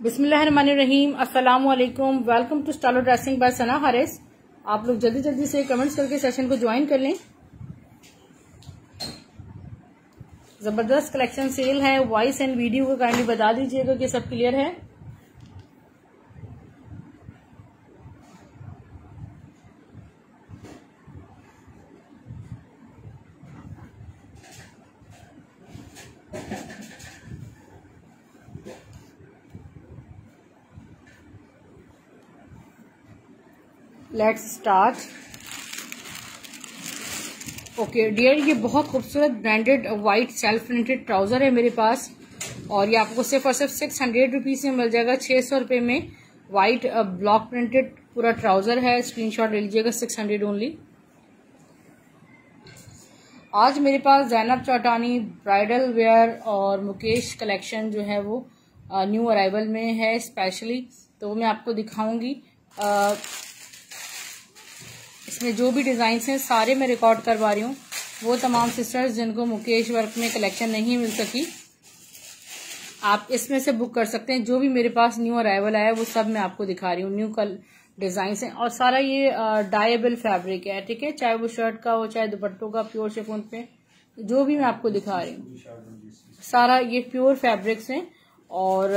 बिस्मिल्लाहिर्रहमानिर्रहीम। अस्सलामु अलैकुम। Welcome to stylo dressing by Sana Haris. आप लोग जल्दी जल्दी से कमेंट्स करके सेशन को ज्वाइन कर लें। जबरदस्त कलेक्शन सेल है। वॉइस एंड वीडियो को काइंडली बता दीजिएगा कि सब क्लियर है। Let's start. ओके डियर, ये बहुत खूबसूरत branded white self printed trouser है मेरे पास, और ये आपको सिर्फ और सिर्फ 600 रुपीज में मिल जाएगा। 600 रुपए में व्हाइट ब्लॉक प्रिंटेड पूरा ट्राउजर है। स्क्रीनशॉट ले लीजिएगा। 600 ओनली। आज मेरे पास ज़ैनब चौटानी ब्राइडल वेयर और मुकेश कलेक्शन जो है वो न्यू अराइवल में है स्पेशली, तो मैं आपको दिखाऊंगी। इसमें जो भी डिजाइन हैं सारे मैं रिकॉर्ड करवा रही हूँ। वो तमाम सिस्टर्स जिनको मुकेश वर्क में कलेक्शन नहीं मिल सकी, आप इसमें से बुक कर सकते हैं। जो भी मेरे पास न्यू अराइवल आया वो सब मैं आपको दिखा रही हूँ। न्यू कल डिजाइन हैं और सारा ये डाइएबल फैब्रिक है, ठीक है। चाहे वो शर्ट का हो चाहे दुपट्टों का, प्योर शिफॉन पे जो भी मैं आपको दिखा रही हूँ सारा ये प्योर फैब्रिक्स हैं। और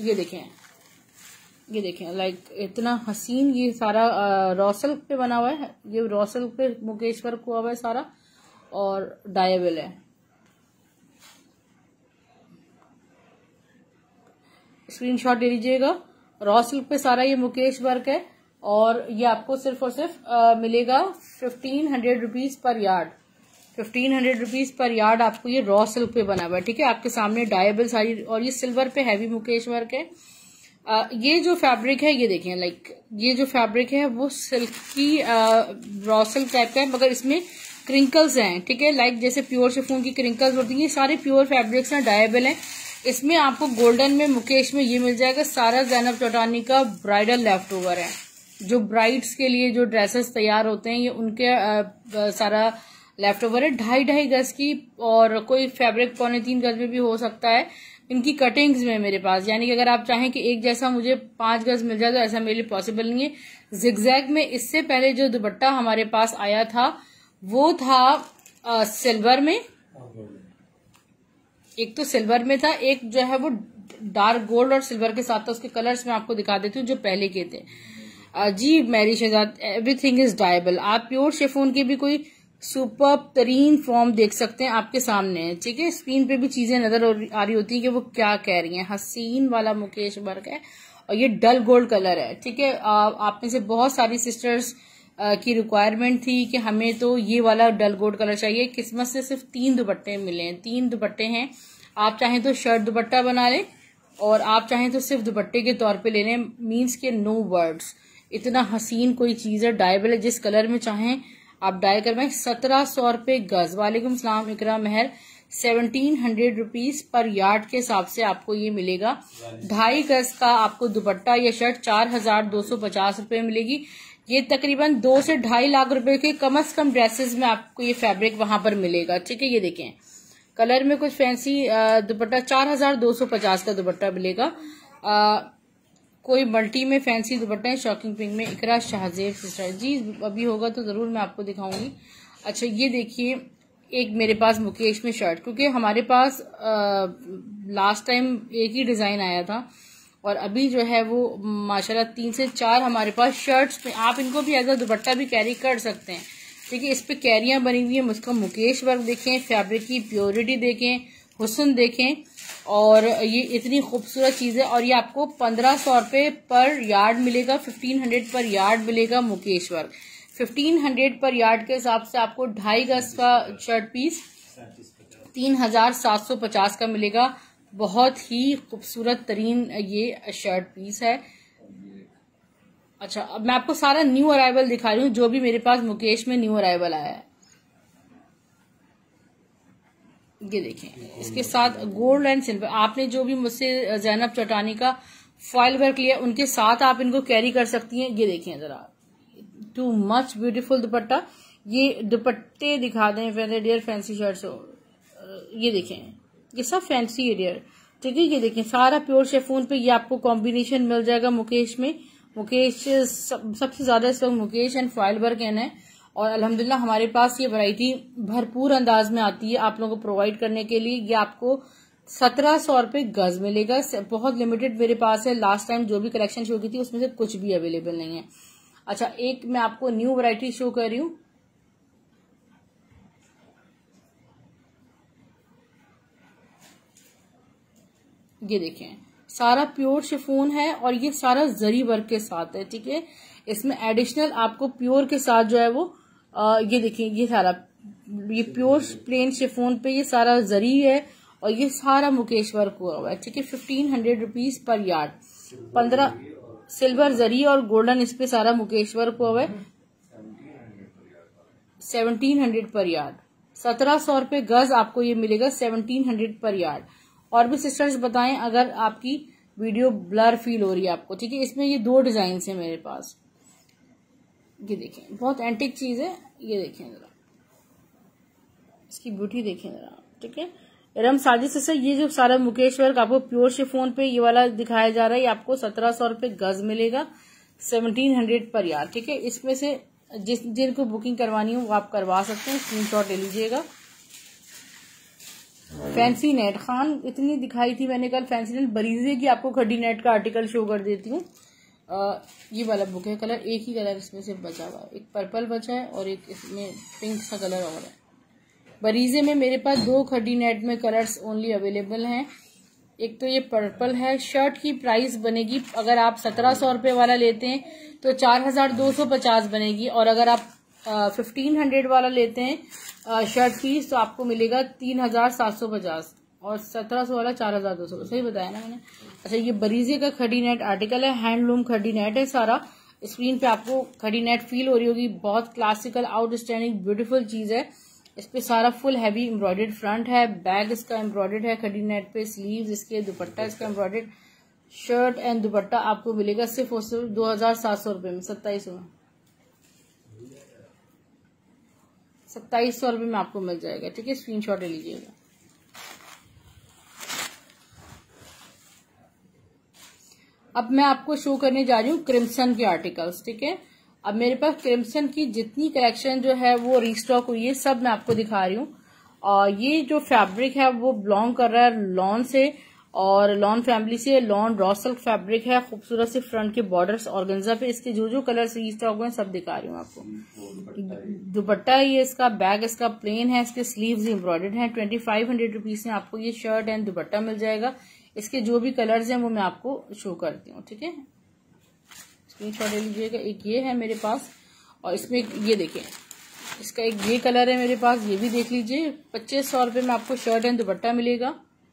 ये देखें लाइक इतना हसीन ये सारा रॉ सिल्क पे बना हुआ है। ये रॉ सिल्क पे मुकेश वर्क हुआ हुआ है सारा और डाइएबल है। स्क्रीनशॉट ले लीजिएगा। रॉ सिल्क पे सारा ये मुकेश वर्क है और ये आपको सिर्फ और सिर्फ मिलेगा 1500 rupees per yard. 1500 rupees per yard आपको ये रॉ सिल्क पे बना हुआ है, ठीक है। आपके सामने डाइएबल सारी, और ये सिल्वर पे हैवी मुकेश वर्क है। ये जो फैब्रिक है ये देखें, लाइक ये जो फैब्रिक है वो सिल्क की रॉ सिल्क टाइप का है, मगर इसमें क्रिंकल्स हैं, ठीक है। लाइक जैसे प्योर शिफॉन की क्रिंकल्स होती हैं, ये सारे प्योर फैब्रिक्स हैं, डाइएबल हैं। इसमें आपको गोल्डन में मुकेश में ये मिल जाएगा। सारा ज़ैनब चौटानी का ब्राइडल लेफ्ट ओवर है। जो ब्राइड्स के लिए जो ड्रेसेस तैयार होते हैं ये उनके सारा लेफ्ट ओवर है। 2.5 गज की, और कोई फैब्रिक 3.25 गज में भी हो सकता है। इनकी कटिंग्स में मेरे पास, यानी कि अगर आप चाहें कि एक जैसा मुझे 5 गज मिल जाए तो ऐसा मेरे लिए पॉसिबल नहीं है। जिगजैग में इससे पहले जो दुपट्टा हमारे पास आया था वो था सिल्वर में, एक तो सिल्वर में था, एक जो है वो डार्क गोल्ड और सिल्वर के साथ था। उसके कलर्स मैं आपको दिखा देती हूँ जो पहले के थे। जी मैरी शहजाद, एवरीथिंग इज डाइएबल। आप प्योर शिफॉन के भी कोई सुपर तरीन फॉर्म देख सकते हैं, आपके सामने है, ठीक है। स्क्रीन पे भी चीजें नजर आ रही होती है कि वो क्या कह रही हैं। हसीन वाला मुकेश वर्क है और ये डल गोल्ड कलर है, ठीक है। आप में से बहुत सारी सिस्टर्स की रिक्वायरमेंट थी कि हमें तो ये वाला डल गोल्ड कलर चाहिए। किस्मत से सिर्फ 3 दुपट्टे मिले हैं। 3 दुपट्टे हैं। आप चाहें तो शर्ट दुपट्टा बना लें और आप चाहें तो सिर्फ दुपट्टे के तौर पे ले लें। मीन्स के नो वर्ड्स, इतना हसीन कोई चीज है। डाइएबल है, जिस कलर में चाहें आप डाई करवाएं। 1700 रुपए गज। वालेकुम सलाम इकरा मेहर। 1700 रुपीज पर यार्ड के हिसाब से आपको ये मिलेगा। 2.5 गज का आपको दुपट्टा या शर्ट 4250 रुपए मिलेगी। ये तकरीबन 2 से 2.5 लाख रुपए के कम से कम ड्रेसेस में आपको ये फैब्रिक वहां पर मिलेगा, ठीक है। ये देखें कलर में कुछ फैंसी दुपट्टा 4250 का दुपट्टा मिलेगा। कोई मल्टी में फैंसी दुपट्टा है शॉकिंग पिंक में। इकरा शाहजेब सिस्टर, जी अभी होगा तो जरूर मैं आपको दिखाऊंगी। अच्छा ये देखिए, एक मेरे पास मुकेश में शर्ट, क्योंकि हमारे पास लास्ट टाइम एक ही डिजाइन आया था और अभी जो है वो माशाल्लाह 3 से 4 हमारे पास शर्ट्स में। आप इनको भी एज अ दुपट्टा भी कैरी कर सकते हैं, ठीक है। इस पे कैरियां बनी हुई है। उसका मुकेश वर्क देखें, फैब्रिक की प्योरिटी देखें, हुस्न देखें, और ये इतनी खूबसूरत चीज है। और ये आपको 1500 रुपए पर यार्ड मिलेगा। 1500 पर यार्ड मिलेगा मुकेश वर्क। 1500 पर यार्ड के हिसाब से आपको 2.5 गज का शर्ट पीस 3750 का मिलेगा। बहुत ही खूबसूरत तरीन ये शर्ट पीस है। अच्छा अब मैं आपको सारा न्यू अराइवल दिखा रही हूँ जो भी मेरे पास मुकेश में न्यू अराइवल आया है। ये देखें, इसके साथ गोल्ड एंड सिल्वर। आपने जो भी मुझसे ज़ैनब चौटानी का फॉइल वर्क लिया उनके साथ आप इनको कैरी कर सकती हैं। ये देखें जरा, टू मच ब्यूटीफुल दुपट्टा। ये दुपट्टे दिखा दें डियर, फैंसी शर्ट्स हो। ये देखें ये सब फैंसी है डियर। ठीक है। ये देखिए सारा प्योर शिफॉन पे ये आपको कॉम्बिनेशन मिल जाएगा मुकेश में। मुकेश सबसे ज्यादा इस वक्त मुकेश एंड फॉइल वर्क है, और अल्हम्दुलिल्लाह हमारे पास ये वैरायटी भरपूर अंदाज में आती है आप लोगों को प्रोवाइड करने के लिए। ये आपको 1700 रुपए गज मिलेगा। बहुत लिमिटेड मेरे पास है, लास्ट टाइम जो भी कलेक्शन शो की थी उसमें से कुछ भी अवेलेबल नहीं है। अच्छा, एक मैं आपको न्यू वैरायटी शो कर रही हूँ। ये देखें सारा प्योर शिफॉन है और ये सारा जरी वर्क के साथ है, ठीक है। इसमें एडिशनल आपको प्योर के साथ जो है वो ये देखिए ये सारा ये प्योर प्लेन शिफॉन पे ये सारा जरी है और ये सारा मुकेश वर्क हुआ हुआ है, ठीक है। 1500 रुपीज पर यार्ड, 15 सिल्वर जरी और गोल्डन इस पे सारा मुकेश वर्क हुआ हुआ है। 1700 पर यार्ड, 1700 रुपए गज आपको ये मिलेगा 1700 पर यार्ड। और भी सिस्टर्स बताएं अगर आपकी वीडियो ब्लर फील हो रही है आपको, ठीक है। इसमें ये 2 डिजाइन है मेरे पास। ये देखें बहुत एंटिक चीज है, ये देखें जरा इसकी ब्यूटी देखें जरा, ठीक है। रम साजिश से ये जो सारा मुकेश वर्क आपको प्योर शिफॉन पे ये वाला दिखाया जा रहा है, ये आपको 1700 रुपए गज मिलेगा, 1700 पर यार्ड, ठीक है। इसमें से जिनको बुकिंग करवानी हो वो आप करवा सकते हैं, स्क्रीनशॉट ले लीजिएगा। फैंसी नेट खान इतनी दिखाई थी मैंने कल, फैंसी नेट बरीजे की आपको खड्डी नेट का आर्टिकल शो कर देती हूँ। ये वाला बुक है, कलर एक ही कलर इसमें से बचा हुआ है, एक पर्पल बचा है और एक इसमें पिंक सा कलर और है। बरीजे में मेरे पास 2 खड्डी नेट में कलर्स ओनली अवेलेबल हैं। एक तो ये पर्पल है, शर्ट की प्राइस बनेगी अगर आप 1700 रुपए वाला लेते हैं तो 4250 बनेगी, और अगर आप 1500 वाला लेते हैं शर्ट पीस तो आपको मिलेगा 3750, और 1700 वाला 4200। सही बताया ना मैंने। अच्छा, ये बरीजे का खड़ी नेट आर्टिकल है, हैंडलूम खड़ी नेट है सारा। स्क्रीन पे आपको खड़ी नेट फील हो रही होगी, बहुत क्लासिकल आउटस्टैंडिंग ब्यूटीफुल चीज है। इस पे सारा फुल हैवी एम्ब्रॉयडर्ड फ्रंट है, बैग इसका एम्ब्रॉयडर्ड है खड़ी नेट पे, स्लीव्स इसके, दुपट्टा इसका एम्ब्रॉयडर्ड, शर्ट एंड दुपट्टा आपको मिलेगा सिर्फ और सिर्फ 2700 रुपए में, 2700 रुपए में आपको मिल जाएगा, ठीक है। स्क्रीनशॉट ले लीजिएगा। अब मैं आपको शो करने जा रही हूँ क्रिम्सन के आर्टिकल्स, ठीक है। अब मेरे पास क्रिम्सन की जितनी कलेक्शन जो है वो रिस्टॉक हुई है, सब मैं आपको दिखा रही हूँ। और ये जो फैब्रिक है वो बिलोंग कर रहा है लॉन से, और लॉन फैमिली से। लॉन रॉ सिल्क फैब्रिक है, खूबसूरत से फ्रंट के बॉर्डर्स ऑर्गेन्जा पे। इसके जो जो कलर्स रिस्टॉक हुए सब दिखा रही हूँ आपको। दुपट्टा ये इसका, बैग इसका प्लेन है, इसके स्लीव्स एम्ब्रॉयडर्ड हैं। 2500 रुपीज में आपको ये शर्ट एंड दुपट्टा मिल जाएगा। इसके जो भी कलर्स हैं वो मैं आपको शो करती हूँ, ठीक है। स्क्रीनशॉट ले लीजिएगा। एक ये है मेरे पास, और इसमें ये देखें इसका एक ये कलर है मेरे पास, ये भी देख लीजिए। 2500 रुपए में आपको शर्ट एंड दुपट्टा मिलेगा।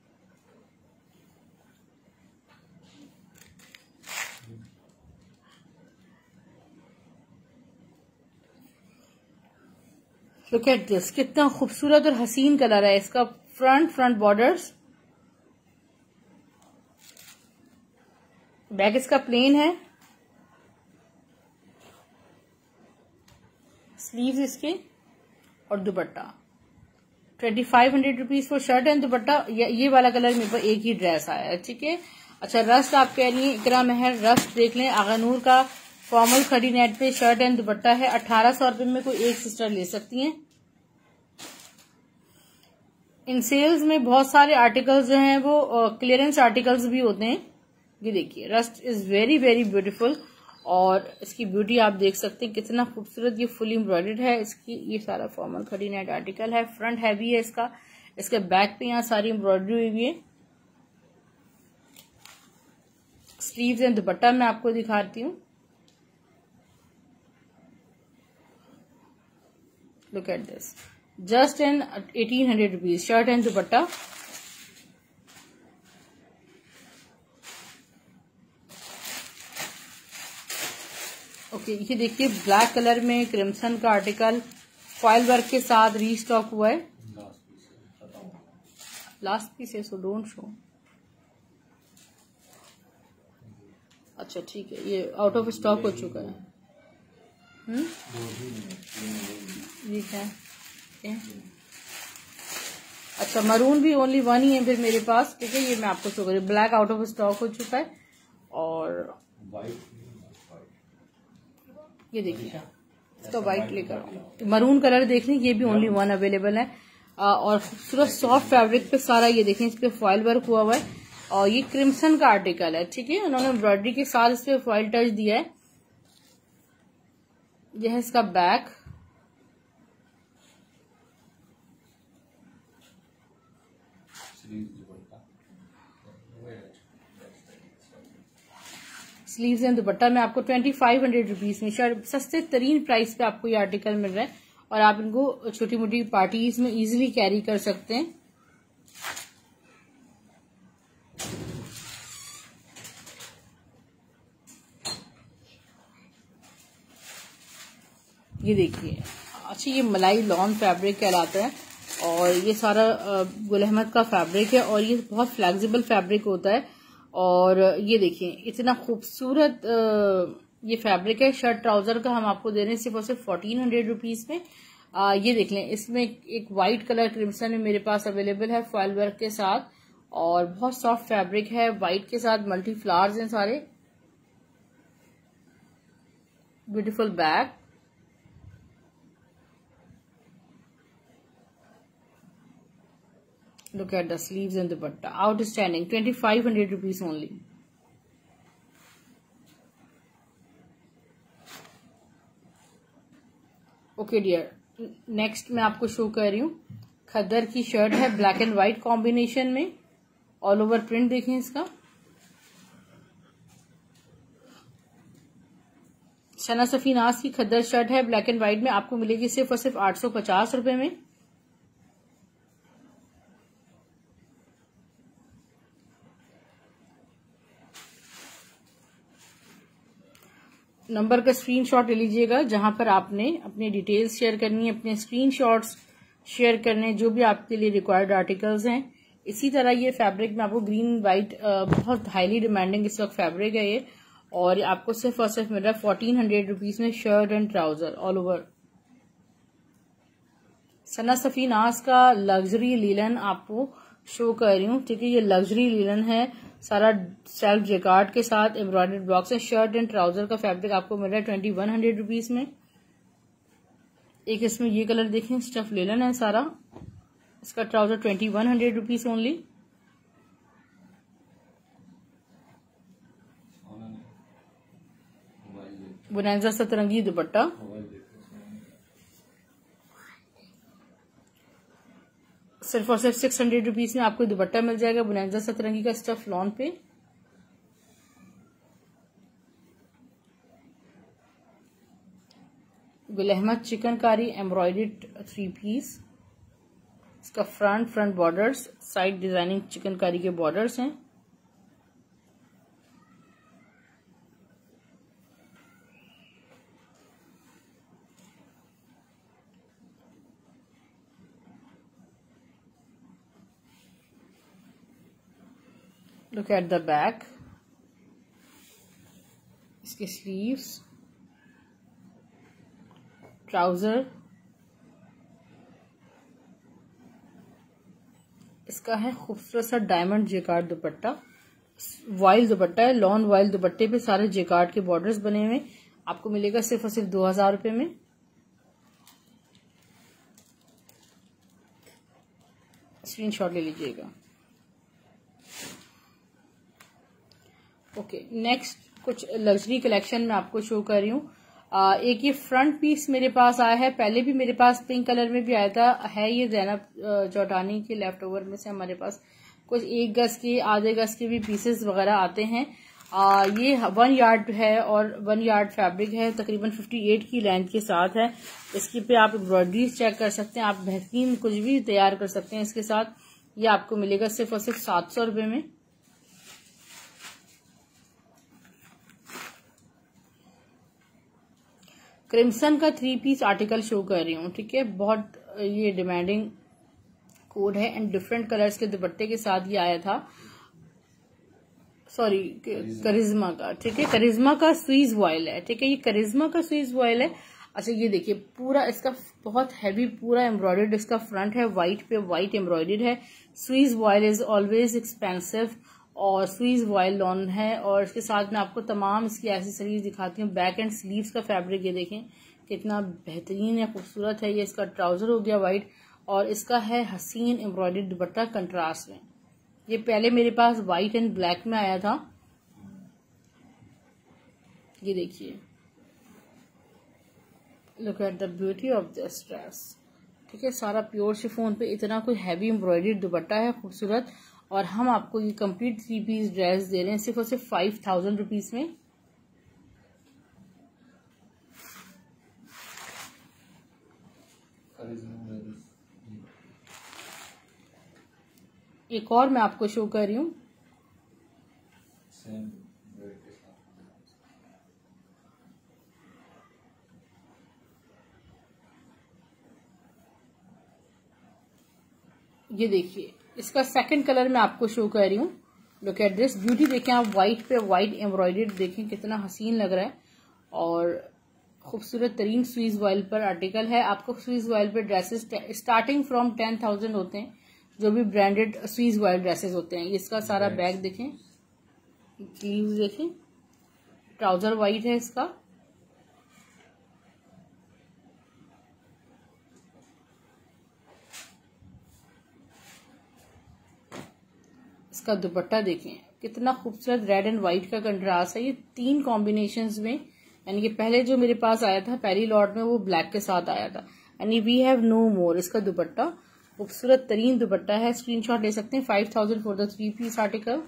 लुक एट दिस, कितना खूबसूरत और हसीन कलर है इसका। फ्रंट बॉर्डर्स, बैक इसका प्लेन है, स्लीव्स इसके और dupatta. 2500 rupees for shirt and dupatta. ये वाला कलर मेरे पास एक ही ड्रेस आया है, ठीक है। अच्छा, रस्ट आप कह रही हैं इकरा मेहर, रस्ट देख लें। आगानूर का फॉर्मल खड़ी नेट पे शर्ट एंड दुपट्टा है, 1800 रुपए में कोई एक सिस्टर ले सकती हैं। इन सेल्स में बहुत सारे आर्टिकल्स जो हैं वो क्लियरेंस आर्टिकल्स भी होते हैं। ये देखिए rust is very very beautiful, और इसकी ब्यूटी आप देख सकते हैं कितना खूबसूरत। ये फुल एम्ब्रॉयडर्ड है इसकी, ये सारा फॉर्मल खड़ी नेट आर्टिकल है। फ्रंट हैवी है इसका, इसके बैक पे यहाँ सारी एम्ब्रॉयडरी हुई है। स्लीव्स एंड दुपट्टा मैं आपको दिखाती हूँ। Look at this, just in 1800 rupees shirt and dupatta. Okay, ये देखिए ब्लैक कलर में क्रिम्सन का आर्टिकल फॉइल वर्क के साथ रीस्टॉक हुआ है। लास्ट पीस है सो डोंट शो। अच्छा ठीक है, ये आउट ऑफ स्टॉक हो चुका है। ये क्या है? अच्छा, मरून भी ओनली वन ही है फिर मेरे पास, ठीक है। ये मैं आपको शो करूँ, ब्लैक आउट ऑफ स्टॉक हो चुका है। और ये देखिए इसका व्हाइट लेकर मरून कलर देख लें, ये भी ओनली वन अवेलेबल है। और खूबसूरत सॉफ्ट फैब्रिक पे सारा ये देखें, इस पे फॉइल वर्क हुआ हुआ है और ये क्रिम्सन का आर्टिकल है, ठीक है। उन्होंने एम्ब्रॉयडरी के साथ इस पे फॉइल टच दिया है। यह है इसका बैक, स्लीव्स एंड दुपट्टा में आपको 2500 रुपीज में शायद सस्ते तरीन प्राइस पे आपको ये आर्टिकल मिल रहा है और आप इनको छोटी मोटी पार्टीज में इजीली कैरी कर सकते हैं। ये देखिए, अच्छा ये मलाई लॉन फैब्रिक कहलाता है और ये सारा गुल अहमद का फैब्रिक है और ये बहुत फ्लेक्सिबल फैब्रिक होता है। और ये देखिए इतना खूबसूरत ये फैब्रिक है। शर्ट ट्राउजर का हम आपको दे रहे हैं सिर्फ और सिर्फ 1400 रुपीज में। ये देख लें, इसमें एक व्हाइट कलर क्रिम्सन में मेरे पास अवेलेबल है फॉइल वर्क के साथ और बहुत सॉफ्ट फैब्रिक है, व्हाइट के साथ मल्टी फ्लावर्स हैं सारे। Beautiful back, look at the sleeves and dupatta, outstanding, 2500 rupees only. Okay dear, next मैं आपको शो कर रही हूँ खद्दर की शर्ट है ब्लैक एंड व्हाइट कॉम्बिनेशन में, ऑल ओवर प्रिंट देखें इसका। शना सफीनाज की खद्दर शर्ट है ब्लैक एंड व्हाइट में, आपको मिलेगी सिर्फ और सिर्फ 850 रुपए में। नंबर का स्क्रीनशॉट ले लीजिएगा जहां पर आपने अपनी डिटेल्स शेयर करनी है, अपने स्क्रीनशॉट्स शेयर करने, जो भी आपके लिए रिक्वायर्ड आर्टिकल्स हैं। इसी तरह ये फैब्रिक में आपको ग्रीन व्हाइट बहुत हाईली डिमांडिंग इस वक्त फैब्रिक है ये, और आपको सिर्फ और सिर्फ मिल रहा है 1400 रुपीज में shirt and trouser all over. Sana Safinaz का लग्जरी लीलन आपको शो कर रही हूँ, ठीक है। ये लग्जरी लीलन है, सारा सेल्फ जेकार्ड के साथ एम्ब्रॉयडर्ड ब्लॉक्स है। शर्ट एंड ट्राउजर का फैब्रिक आपको मिल रहा है 2100 रुपीज में। एक इसमें ये कलर देखें, स्टफ लीलन है सारा, इसका ट्राउजर 2100 रुपीज ओनली। बुनैंजा सतरंगी दुपट्टा, सिर्फ और सिर्फ 600 रुपीज में आपको दुपट्टा मिल जाएगा बुनैंजा सतरंगी का स्टफ लॉन पे। गुल अहमद चिकनकारी एम्ब्रॉयडर्ड 3 पीस, इसका front borders, side designing chikankari के बॉर्डर्स हैं। Look at the back, इसके स्लीव्स, ट्राउजर, इसका है खूबसूरत सा diamond jacquard dupatta, voile dupatta है, लॉन वाइल दुपट्टे पे सारे जेकार्ड के बॉर्डर्स बने हुए, आपको मिलेगा सिर्फ और सिर्फ 2000 रुपए में। स्क्रीनशॉट ले लीजिएगा। ओके, नेक्स्ट कुछ लग्जरी कलेक्शन में आपको शो कर रही हूँ। एक ये फ्रंट पीस मेरे पास आया है, पहले भी मेरे पास पिंक कलर में भी आया था, है ये ज़ैनब चौटानी के लेफ्ट ओवर में से हमारे पास कुछ 1 गज के, आधे गज के भी पीसेस वगैरह आते हैं। ये 1 यार्ड है और 1 यार्ड फैब्रिक है, तकरीबन 58 की लेंथ के साथ है। इसके पे आप एम्ब्रॉयडरी चेक कर सकते हैं, आप बेहतरीन कुछ भी तैयार कर सकते हैं इसके साथ। ये आपको मिलेगा सिर्फ और सिर्फ 700 रुपए में। क्रिम्सन का 3 पीस आर्टिकल शो कर रही हूँ, ठीक है। बहुत ये डिमांडिंग कोड है एंड डिफरेंट कलर्स के दुपट्टे के साथ ये आया था, सॉरी करिश्मा का, ठीक है। करिश्मा का स्वीज वॉयल है, ठीक है। ये करिश्मा का स्वीज वॉयल है, अच्छा ये देखिए पूरा इसका बहुत हैवी पूरा एम्ब्रॉयडर्ड इसका फ्रंट है, व्हाइट पे व्हाइट एम्ब्रॉयडर्ड है। Swiss voile is always expensive और स्वीज वॉयल लॉन है। और इसके साथ में आपको तमाम इसकी एक्सेसरीज दिखाती हूँ। बैक एंड स्लीव्स का फैब्रिक ये देखें कितना बेहतरीन है, खूबसूरत है। ये इसका ट्राउजर हो गया व्हाइट और इसका है हसीन एम्ब्रॉयडर्ड दुपट्टा कंट्रास्ट में। ये पहले मेरे पास व्हाइट एंड ब्लैक में आया था, ये देखिए, look at the beauty of this dress. ठीक है, सारा प्योर शिफॉन पे इतना कोई हैवी एम्ब्रॉयडर्ड दुपट्टा है खूबसूरत। और हम आपको ये कंप्लीट 3 पीस ड्रेस दे रहे हैं सिर्फ और सिर्फ 5000 रुपीज में। एक और मैं आपको शो कर रही हूँ, ये देखिए इसका सेकंड कलर मैं आपको शो कर रही हूँ। लुक एट दिस ब्यूटी, देखें आप, व्हाइट पे व्हाइट एम्ब्रॉयडर्ड देखें कितना हसीन लग रहा है। और खूबसूरत तरीन स्वीज वॉयल पर आर्टिकल है। आपको स्वीज वॉयल पर ड्रेसेस स्टार्टिंग फ्रॉम 10,000 होते हैं, जो भी ब्रांडेड स्वीज वॉयल ड्रेसेस होते हैं। इसका सारा बैग देखें, स्लीव्स देखें, ट्राउजर व्हाइट है इसका, इसका दुपट्टा देखें कितना खूबसूरत रेड एंड व्हाइट का कंट्रास्ट है। ये 3 कॉम्बिनेशंस में, यानी कि पहले जो मेरे पास आया था पहली लॉट में वो ब्लैक के साथ आया था, यानी वी हैव नो मोर। इसका दुपट्टा खूबसूरत तरीन दुपट्टा है, स्क्रीनशॉट ले सकते हैं। 5000 for the 3 piece article.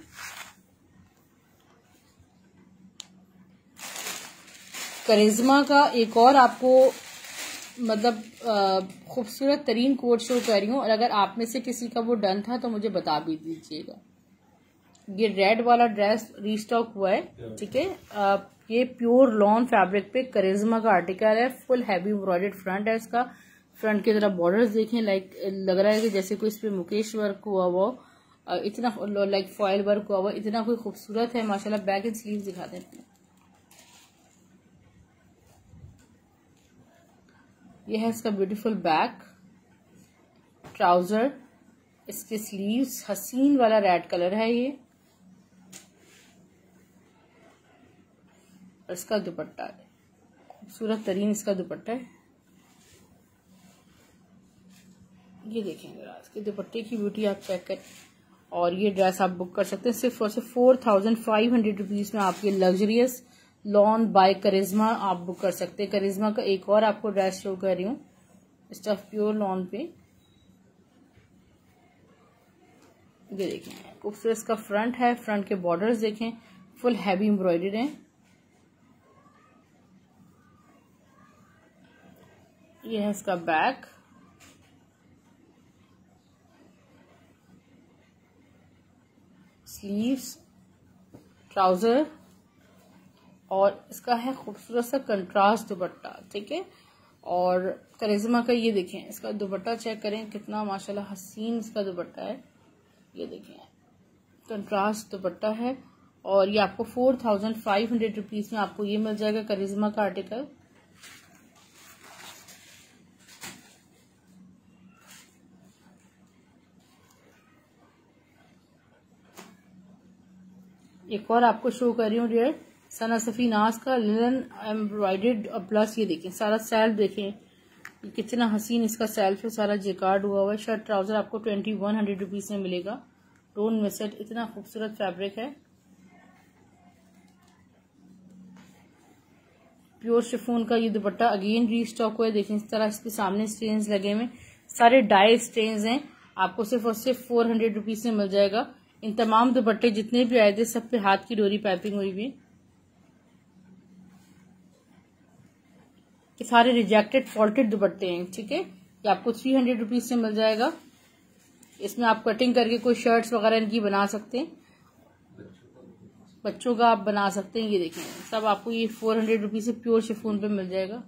Karishma का एक और आपको मतलब खूबसूरत तरीन कोट शो कर रही हूँ, और अगर आप में से किसी का वो डन था तो मुझे बता भी दीजिएगा। ये रेड वाला ड्रेस रीस्टॉक हुआ है, ठीक है। ये प्योर लॉन फैब्रिक पे करिश्मा का आर्टिकल है, फुल हैवी एम्ब्रॉयडर्ड फ्रंट है इसका। फ्रंट की तरफ बॉर्डर्स देखें, लाइक लग रहा है कि जैसे कोई इस पे मुकेश वर्क हुआ हुआ, इतना लाइक फॉयल वर्क हुआ हुआ, इतना कोई खूबसूरत है माशाल्लाह। बैक एंड स्लीव दिखा देते हैं, ये है इसका ब्यूटीफुल बैक, ट्राउजर, इसके स्लीव्स हसीन वाला रेड कलर है ये, और इसका दुपट्टा है खूबसूरत तरीन इसका दुपट्टा है। ये देखें जरा इसके दुपट्टे की ब्यूटी आप चेक करें। और ये ड्रेस आप बुक कर सकते हैं सिर्फ और सिर्फ 4500 रुपीज में। आप ये लग्जरियस लॉन बाय करिश्मा आप बुक कर सकते हैं। करिश्मा का एक और आपको ड्रेस शो कर रही हूँ, स्टफ प्योर लॉन पे। ये देखें खूबसूरत इसका फ्रंट है, फ्रंट के बॉर्डर्स देखें फुल हैवी एम्ब्रॉयडर्ड हैं। ये है इसका बैक, स्लीव्स, ट्राउजर, और इसका है खूबसूरत सा कंट्रास्ट दुपट्टा, ठीक है। और करिश्मा का ये देखें इसका दुपट्टा चेक करें कितना माशाल्लाह हसीन इसका दुपट्टा है। ये देखें कंट्रास्ट दुपट्टा है, और ये आपको 4500 रुपीज में आपको ये मिल जाएगा करिश्मा का आर्टिकल। एक और आपको शो कर रही हूँ डियर, सना सफी नाज का लिनन एम्ब्रॉयडर्ड प्लस। ये देखें सारा सेल्फ देखें कितना हसीन इसका सेल्फ है, सारा जेकार्ड हुआ हुआ है। शर्ट ट्राउजर आपको 2100 रुपीज में मिलेगा, डोंट मिस इट, इतना खूबसूरत फैब्रिक है। प्योर शिफॉन का ये दुपट्टा अगेन रीस्टॉक हुआ है। देखें इस तरह इसके सामने स्टेन्स लगे हुए, सारे डाई स्टेन्स हैं। आपको सिर्फ और सिर्फ 400 रुपीज में मिल जाएगा। इन तमाम दुपट्टे जितने भी आए थे सब पे हाथ की डोरी पाइपिंग हुई हुई। ये सारे रिजेक्टेड फॉल्टेड दुपट्टे हैं, ठीक है। ये आपको 300 रुपीज से मिल जाएगा। इसमें आप कटिंग करके कोई शर्ट्स वगैरह इनकी बना सकते हैं, बच्चों का आप बना सकते हैं। ये देखें सब आपको ये 400 रुपीज से प्योर शिफॉन पे मिल जाएगा।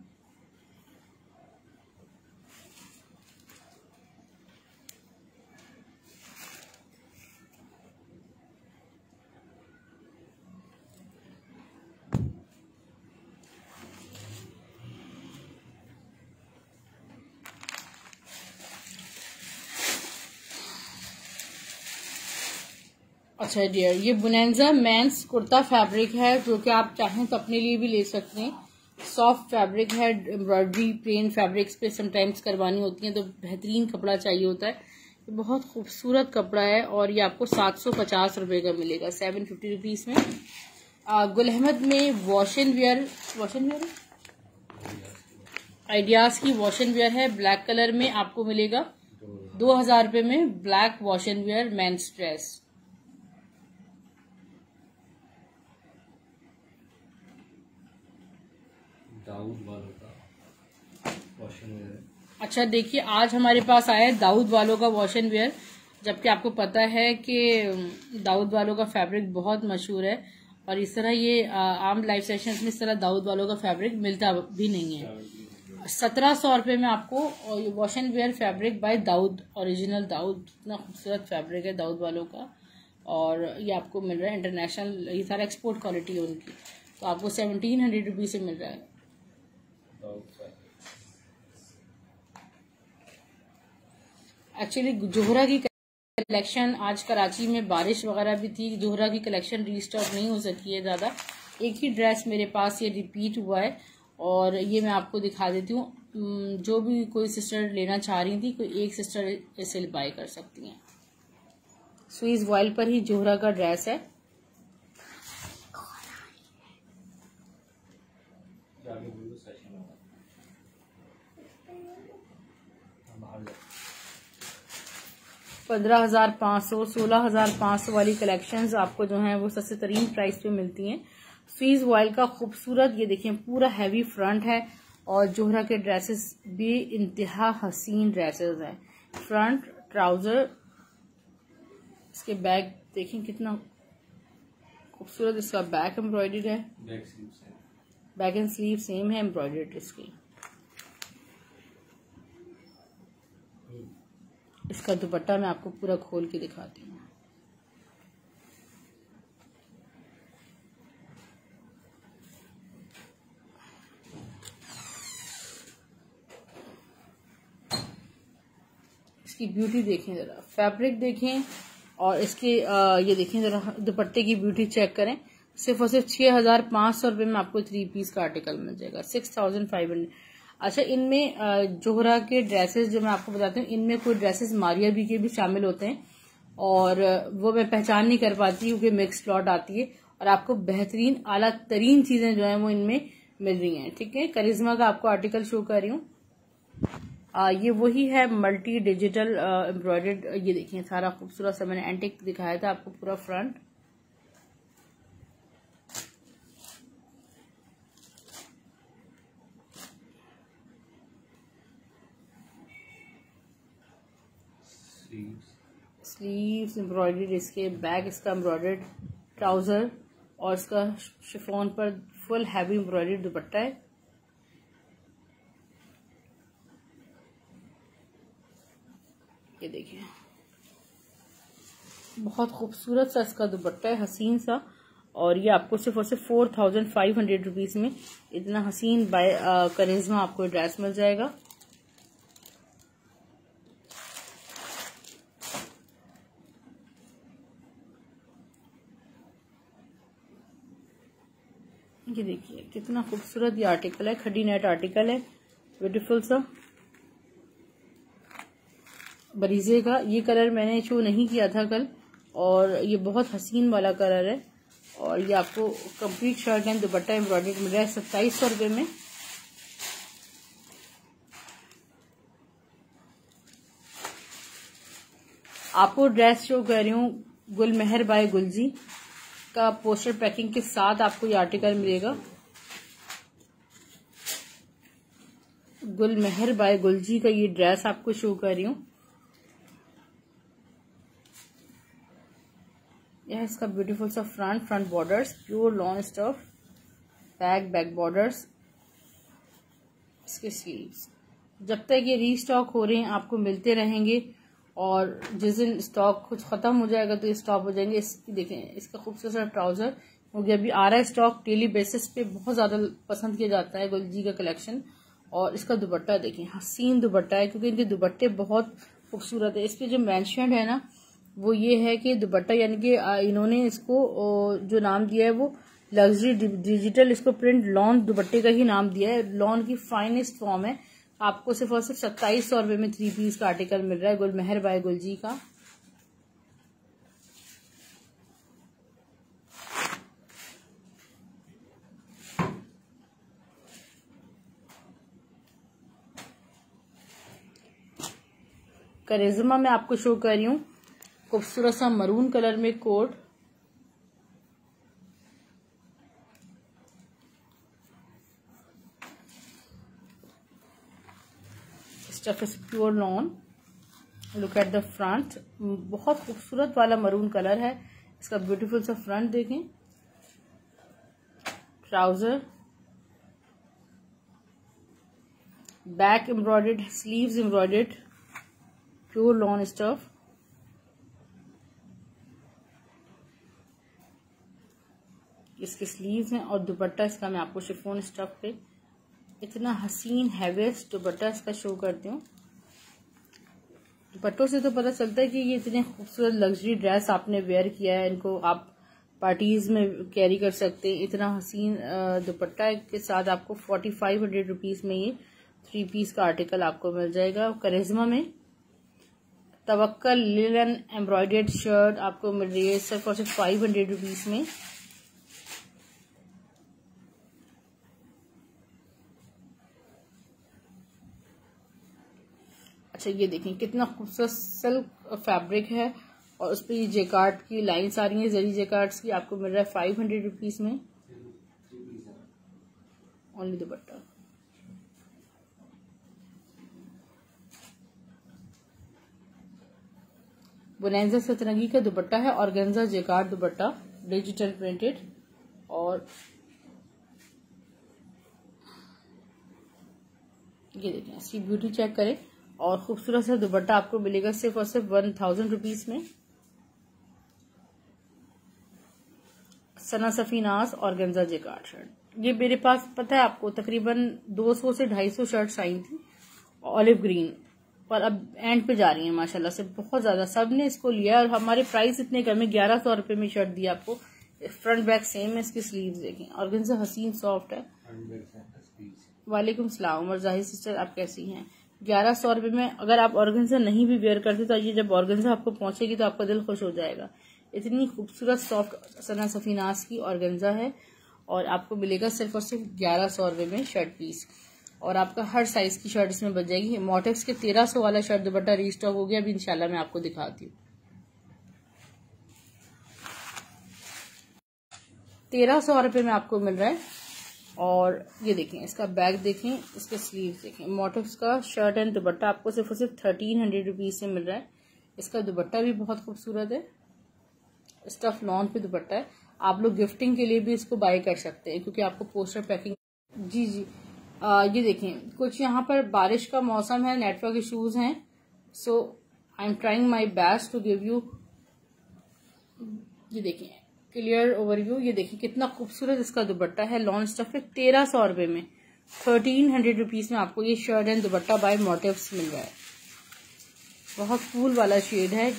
अच्छा डियर, ये बुनेंजा मेंस कुर्ता फैब्रिक है जो कि आप चाहें तो अपने लिए भी ले सकते हैं। सॉफ्ट फैब्रिक है, एम्ब्रॉयडरी प्लेन फैब्रिक्स पे समटाइम्स करवानी होती है तो बेहतरीन कपड़ा चाहिए होता है। ये बहुत खूबसूरत कपड़ा है और ये आपको 750 रुपये का मिलेगा, 750 रुपीज़ में। गुल अहमद में वॉश एंड वेयर आइडियाज की वॉश एंड वेयर है, ब्लैक कलर में आपको मिलेगा 2000 रुपये में। Black wash and wear mens dress, Dawood वालों का वॉश एंड वेयर। अच्छा देखिए, आज हमारे पास आया है दाऊद वालों का वॉश एंड वेयर, जबकि आपको पता है कि दाऊद वालों का फैब्रिक बहुत मशहूर है और इस तरह ये आम लाइव सेशंस में इस तरह दाऊद वालों का फैब्रिक मिलता भी नहीं है। 1700 रुपये में आपको wash and wear fabric by Dawood, original Dawood. इतना खूबसूरत फैब्रिक है दाऊद वालों का और ये आपको मिल रहा है इंटरनेशनल, ये सारा एक्सपोर्ट क्वालिटी है उनकी, तो आपको 1700 रुपीज से मिल रहा है। एक्चुअली जोहरा की कलेक्शन, आज कराची में बारिश वगैरह भी थी, जोहरा की कलेक्शन रीस्टॉक नहीं हो सकी है ज़्यादा। एक ही ड्रेस मेरे पास ये रिपीट हुआ है और ये मैं आपको दिखा देती हूँ। जो भी कोई सिस्टर लेना चाह रही थी, कोई एक सिस्टर इसे बाय कर सकती हैं। स्वीज वॉयल पर ही जोहरा का ड्रेस है। $15,500 $16,500 वाली कलेक्शंस आपको जो है वो सस्ते तरीन प्राइस पे मिलती हैं। स्वीज वॉयल का खूबसूरत, ये देखिए पूरा हैवी फ्रंट है और जोहरा के ड्रेसेस भी इंतहा हसीन ड्रेसेस हैं। फ्रंट ट्राउजर, इसके बैक देखें कितना खूबसूरत, इसका बैक एम्ब्रॉयडर्ड है, बैक एंड स्लीव सेम है एम्ब्रॉयडर्ड इसकी। इसका दुपट्टा मैं आपको पूरा खोल के दिखाती हूँ। इसकी ब्यूटी देखें जरा, फैब्रिक देखें और इसके ये देखें जरा, दुपट्टे की ब्यूटी चेक करें। सिर्फ और सिर्फ 6,500 रुपये में आपको 3 पीस का आर्टिकल मिल जाएगा, 6,500। अच्छा, इनमें जोहरा के ड्रेसेस जो मैं आपको बताती हूँ, इनमें कोई ड्रेसेस मारिया बी के भी शामिल होते हैं और वो मैं पहचान नहीं कर पाती क्योंकि मिक्स प्लॉट आती है और आपको बेहतरीन आला तरीन चीजें जो है वो इनमें मिल रही हैं। ठीक है, करिश्मा का आपको आर्टिकल शो कर रही हूँ। ये वही है मल्टी डिजिटल एम्ब्रॉयडर्ड, ये देखिए सारा खूबसूरत सा मैंने एंटिक दिखाया था आपको, पूरा फ्रंट। स्लीव्स एम्ब्रॉयडर्ड, इसके बैक इसका एम्ब्रॉयडर्ड ट्राउजर और इसका शिफॉन पर फुल हैवी एम्ब्रॉयडर्ड दुपट्टा है। ये देखिए बहुत खूबसूरत सा इसका दुपट्टा है, हसीन सा, और ये आपको सिर्फ और सिर्फ 4,500 रुपीज में इतना हसीन बाय करिश्मा आपको ड्रेस मिल जाएगा। ये देखिए कितना खूबसूरत ये आर्टिकल है, खड्डी नेट आर्टिकल है, ब्यूटीफुल सा बरीजे का। ये कलर मैंने शो नहीं किया था कल और ये बहुत हसीन वाला कलर है और ये आपको complete shirt and dupatta embroidered मिल रहा है 2700 रुपये में। आपको ड्रेस शो कर रही हूँ गुल मेहर बाय गुलजी का पोस्टर पैकिंग के साथ आपको ये आर्टिकल मिलेगा। गुल मेहर बाय गुलजी का ये ड्रेस आपको शो कर रही हूँ। यह इसका ब्यूटीफुल सा front borders, pure lawn stuff, back borders, इसके स्लीव्स। जब तक ये रीस्टॉक हो रहे हैं आपको मिलते रहेंगे और जिस दिन स्टॉक कुछ खत्म हो जाएगा तो ये स्टॉप हो जाएंगे। इसकी देखें, इसका खूबसूरत सा ट्राउजर हो गया, अभी आ रहा है स्टॉक, डेली बेसिस पे बहुत ज्यादा पसंद किया जाता है गुलजी का कलेक्शन। और इसका दुपट्टा देखें, हसीन दुपट्टा है क्योंकि इनके दुपट्टे बहुत खूबसूरत है। इस पे जो मेंशन्ड है ना वो ये है कि दुपट्टा यानी कि इन्होंने इसको जो नाम दिया है वो लग्जरी डिजिटल इसको प्रिंट लॉन दुपट्टे का ही नाम दिया है। लॉन की फाइनेस्ट फॉर्म है। आपको सिर्फ और सिर्फ 2700 रुपये में 3 पीस का आर्टिकल मिल रहा है गुलमेहर बाय गुलजी का। करिश्मा में आपको शो कर रही हूँ खूबसूरत सा मरून कलर में coat. Stuff is pure lawn. Look at the front, बहुत खूबसूरत वाला मरून कलर है। इसका ब्यूटीफुल सा फ्रंट देखें। Trouser, back embroidered, sleeves embroidered, pure lawn stuff. इसके स्लीव्स हैं और दुपट्टा इसका मैं आपको शिफॉन स्टफ पे इतना हसीन हैवीएस्ट दुपट्टा इसका शो करती हूँ। दुपट्टों से तो पता चलता है कि ये इतने खूबसूरत लग्जरी ड्रेस आपने वेयर किया है। इनको आप पार्टीज में कैरी कर सकते हैं। इतना हसीन दुपट्टा के साथ आपको 4500 रुपीज में ये 3 पीस का आर्टिकल आपको मिल जाएगा। करिश्मा में तवक्कल लिलन एम्ब्रॉयडर्ड शर्ट आपको मिल रही है सिर्फ और सिर्फ 500 रुपीज में। अच्छा ये देखें कितना खूबसूरत सिल्क फैब्रिक है और उस पर ये जेकार्ड की लाइन्स आ रही हैं जरी जेकार्ड्स की। आपको मिल रहा है 500 रुपीज में ओनली दुपट्टा। बोनेंजा सतरंगी का दुपट्टा है, organza jacquard dupatta digital printed. और ये देखें इसकी ब्यूटी चेक करें और खूबसूरत सा दुपट्टा आपको मिलेगा सिर्फ और सिर्फ 1000 रुपीज में। Sana Safinaz organza jacquard shirt. ये मेरे पास पता है आपको तकरीबन 200 से 250 शर्ट्स आई थी ऑलिव ग्रीन, पर अब एंड पे जा रही है माशाल्लाह से बहुत ज्यादा। सब ने इसको लिया और हमारे प्राइस इतने कम है। 1100 रुपए में शर्ट दिया आपको। फ्रंट बैक सेम है। इसकी स्लीव्स देखें, ऑर्गेन्जा हसीन सॉफ्ट है। वालेकुम सलाम और जाहिर सिस्टर आप कैसी हैं। 1100 रुपए में अगर आप ऑर्गेन्जा नहीं भी वेयर करते तो ये जब ऑर्गेन्जा आपको पहुंचेगी तो आपका दिल खुश हो जाएगा। इतनी खूबसूरत सॉफ्ट सना सफीनाज की ऑर्गेन्जा है और आपको मिलेगा सिर्फ और सिर्फ 1100 रुपए में शर्ट पीस। और आपका हर साइज की शर्ट इसमें बच जाएगी। मोटेक्स के 1300 वाला शर्ट दुपट्टा रीस्टॉक हो गया। अभी इंशाल्लाह मैं आपको दिखाती हूँ। 1300 रुपए में आपको मिल रहा है। और ये देखें इसका बैक देखें, इसके स्लीव्स देखें। मोटेक्स का शर्ट एंड दुपट्टा आपको सिर्फ और सिर्फ 1300 रुपीज से मिल रहा है। इसका दुपट्टा भी बहुत खूबसूरत है। स्टफ लॉन पे दुपट्टा है। आप लोग गिफ्टिंग के लिए भी इसको बाय कर सकते हैं क्योंकि आपको पोस्टर पैकिंग। जी जी ये देखें कुछ यहाँ पर बारिश का मौसम है, नेटवर्क इश्यूज हैं, so I am trying my best to give you. ये देखें क्लियर ओवरव्यू। ये देखिए कितना खूबसूरत इसका दुपट्टा है। लॉन स्टफ है। 1300 रुपए में 1300 रुपीज में आपको ये shirt and dupatta by motifs मिल रहा है। बहुत कूल वाला शेड है।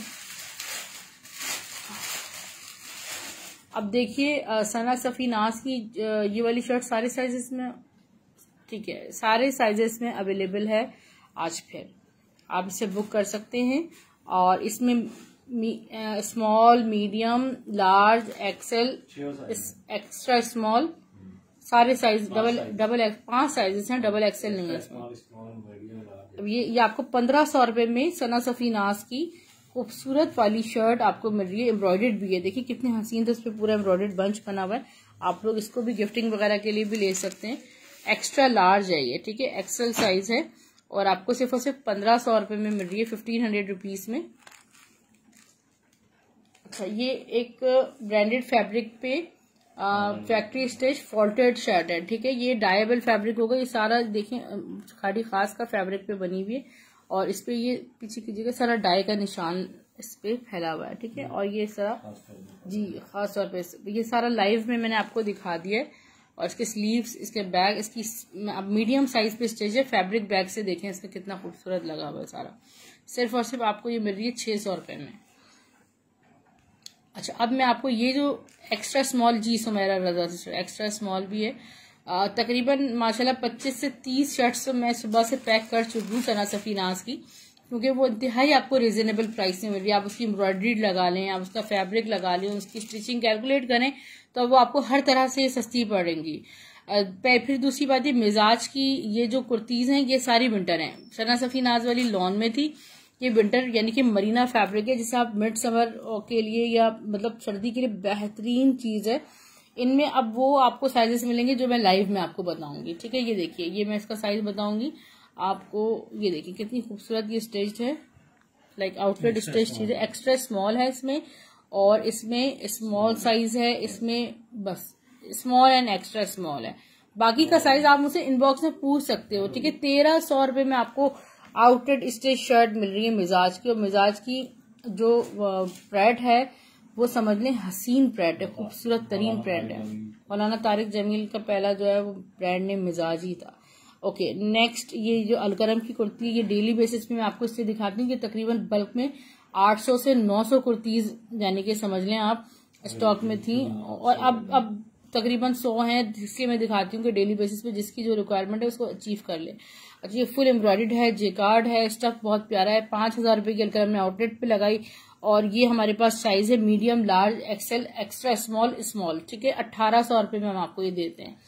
अब देखिए सना सफीनाज की ये वाली शर्ट सारे साइजेस में ठीक है, सारे साइजेस में अवेलेबल है। आज फिर आप इसे बुक कर सकते हैं और इसमें small, medium, large, XL, extra small सारे साइज डबल 5 साइजेस हैं। डबल एक्सेल नहीं है इसमें। अब ये आपको 1500 रुपए में सना सफीनाज की खूबसूरत वाली शर्ट आपको मिल रही है। एम्ब्रॉयडर्ड भी है। देखिए कितने हसीन थे, उस पर पूरा एम्ब्रॉयडर्ड बंच बना हुआ है। आप लोग इसको भी गिफ्टिंग वगैरह के लिए भी ले सकते हैं। एक्स्ट्रा लार्ज है ये, ठीक है, एक्सेल साइज है और आपको सिर्फ और सिर्फ 1500 रुपए में मिल रही है 1500 रुपीज में। अच्छा ये एक ब्रांडेड फैब्रिक पे फैक्ट्री स्टिच फॉल्टेड शर्ट है, ठीक है। ये डायबल फैब्रिक होगा। ये सारा देखें खाड़ी खास का फैब्रिक पे बनी हुई है और इस पे ये पीछे कीजिएगा सारा डाई का निशान इस पे फैला हुआ है, ठीक है। और ये सारा जी खास तौर पे ये सारा लाइव में मैंने आपको दिखा दिया है। और इसके स्लीव्स, इसके बैग, इसकी मीडियम साइज पे स्टिच है। फैब्रिक बैग से देखें इसका कितना खूबसूरत लगा हुआ है सारा। सिर्फ और सिर्फ आपको ये मिल रही है 600 रुपए में। अच्छा, अब मैं आपको ये जो एक्स्ट्रा स्मॉल जी Sumera Raza sister extra small भी है, तकरीबन माशाल्लाह 25 से 30 शर्ट्स तो मैं सुबह से पैक कर चुकी हूँ सना सफी नाज की, क्योंकि वो इंतहाई आपको रिजनेबल प्राइस में मिल रही है। आप उसकी एम्ब्रॉयडरी लगा लें, आप उसका फैब्रिक लगा लें, उसकी स्टिचिंग कैलकुलेट करें तो वो आपको हर तरह से सस्ती पड़ेंगी। फिर दूसरी बात ये मिजाज की ये जो कुर्तीज हैं ये सारी विंटर हैं। सना सफी नाज वाली लॉन में थी, ये विंटर यानी कि मरीना फैब्रिक है, जिसे आप मिड समर के लिए या मतलब सर्दी के लिए बेहतरीन चीज है। इनमें अब वो आपको साइजेस मिलेंगे जो मैं लाइव में आपको बताऊंगी, ठीक है। ये देखिए, ये मैं इसका साइज बताऊंगी आपको। ये देखिए कितनी खूबसूरत ये स्टिच्ड है, लाइक आउटलेट स्टिच चीज है। एक्स्ट्रा स्मॉल है इसमें, और इसमें स्मॉल साइज है, इसमें बस स्मॉल एंड एक्स्ट्रा स्मॉल है। बाकी का साइज आप मुझसे इनबॉक्स में पूछ सकते हो, ठीक है। 1300 रुपए में आपको आउटलेट स्टिच शर्ट मिल रही है मिजाज की, और मिजाज की जो प्रिंट है वो समझ लें हसीन प्रिंट है, खूबसूरत तरीन प्रिंट है। मौलाना तारिक जमील का पहला जो है वो ब्रांड नेम मिजाज ही था। ओके, नेक्स्ट ये जो अलकरम की कुर्ती, ये डेली बेसिस पे मैं आपको इससे दिखाती हूँ कि तकरीबन बल्क में 800 से 900 कुर्तीज यानी कि समझ लें आप स्टॉक में थी, और अब तकरीबन 100 हैं, जिसके मैं दिखाती हूँ कि डेली बेसिस पे जिसकी जो रिक्वायरमेंट है उसको अचीव कर ले। अच्छा, ये फुल एम्ब्रॉयडर्ड है, जेकार्ड है, स्टफ बहुत प्यारा है। 5000 रुपए की अलकरम ने आउटलेट पे लगाई, और ये हमारे पास साइज है medium, large, XL, extra small, small, ठीक है। 1800 रुपए में हम आपको ये देते हैं।